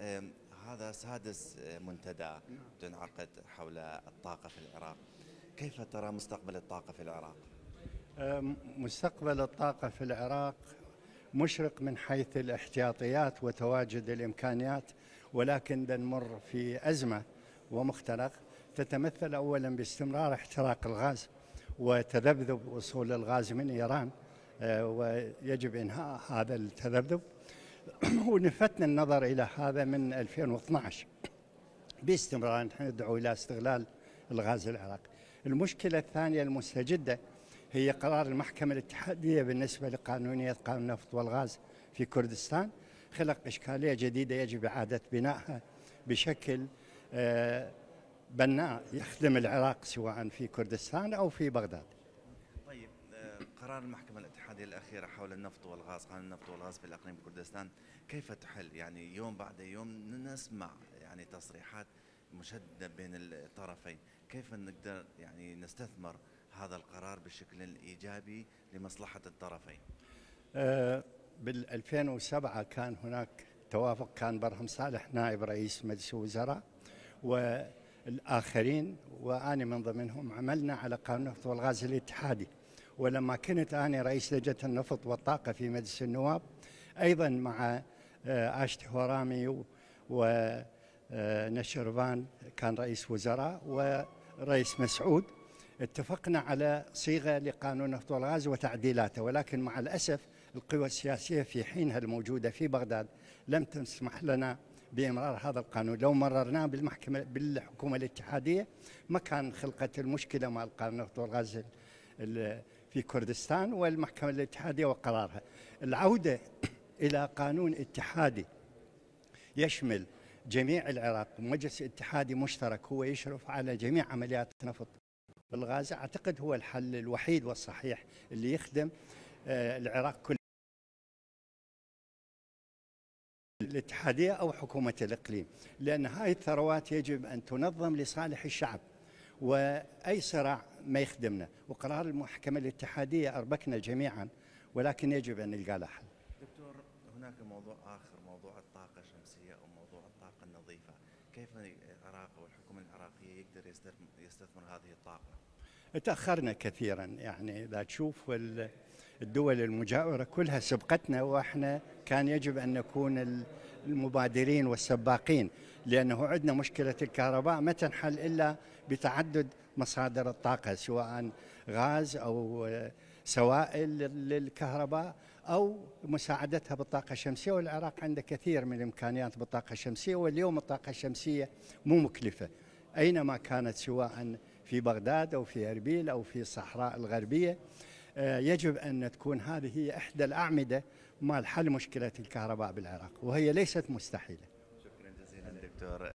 هذا سادس منتدى تنعقد حول الطاقة في العراق. كيف ترى مستقبل الطاقة في العراق؟ مستقبل الطاقة في العراق مشرق من حيث الاحتياطيات وتواجد الإمكانيات، ولكن نمر في أزمة ومختلق تتمثل أولا باستمرار احتراق الغاز وتذبذب وصول الغاز من إيران، ويجب إنهاء هذا التذبذب. ونفتنا النظر إلى هذا من 2012 باستمرار ندعو إلى استغلال الغاز العراقي. المشكلة الثانية المستجدة هي قرار المحكمة الاتحادية بالنسبة لقانونية قانون النفط والغاز في كردستان، خلق إشكالية جديدة يجب إعادة بنائها بشكل بناء يخدم العراق سواء في كردستان أو في بغداد. طيب، قرار المحكمة الاتحادية الأخيرة حول النفط والغاز، قانون النفط والغاز في الإقليم كردستان، كيف تحل؟ يعني يوم بعد يوم نسمع يعني تصريحات مشددة بين الطرفين، كيف نقدر يعني نستثمر هذا القرار بشكل إيجابي لمصلحة الطرفين؟ بال 2007 كان هناك توافق، كان برهم صالح نائب رئيس مجلس الوزراء والآخرين وأنا من ضمنهم، عملنا على قانون النفط والغاز الاتحادي. ولما كنت أنا رئيس لجنة النفط والطاقة في مجلس النواب أيضا مع آشتي هورامي ونشربان كان رئيس وزراء ورئيس مسعود، اتفقنا على صيغة لقانون النفط والغاز وتعديلاته، ولكن مع الأسف القوى السياسية في حينها الموجودة في بغداد لم تسمح لنا بإمرار هذا القانون. لو مررناه بالحكومة الاتحادية ما كان خلقت المشكلة مع القانون النفط والغاز في كردستان والمحكمة الاتحادية وقرارها. العودة إلى قانون اتحادي يشمل جميع العراق ومجلس اتحادي مشترك هو يشرف على جميع عمليات النفط والغاز، أعتقد هو الحل الوحيد والصحيح اللي يخدم العراق كله، الاتحادية أو حكومة الإقليم، لأن هاي الثروات يجب أن تنظم لصالح الشعب وأي صراع ما يخدمنا. وقرار المحكمة الاتحادية أربكنا جميعا، ولكن يجب أن نلقى له حل. دكتور، هناك موضوع آخر، موضوع الطاقة الشمسية أو موضوع الطاقة النظيفة، كيف العراق والحكومة العراقية يقدر يستثمر هذه الطاقة؟ تأخرنا كثيرا، يعني إذا تشوف الدول المجاورة كلها سبقتنا، وإحنا كان يجب أن نكون المبادرين والسباقين، لأنه عندنا مشكلة الكهرباء ما تنحل إلا بتعدد مصادر الطاقة، سواء غاز أو سوائل للكهرباء أو مساعدتها بالطاقة الشمسية. والعراق عنده كثير من الإمكانيات بالطاقة الشمسية، واليوم الطاقة الشمسية مو مكلفة أينما كانت، سواء في بغداد أو في أربيل أو في الصحراء الغربية. يجب أن تكون هذه هي إحدى الأعمدة مال حل مشكلة الكهرباء بالعراق، وهي ليست مستحيلة. شكرا جزيلا دكتور.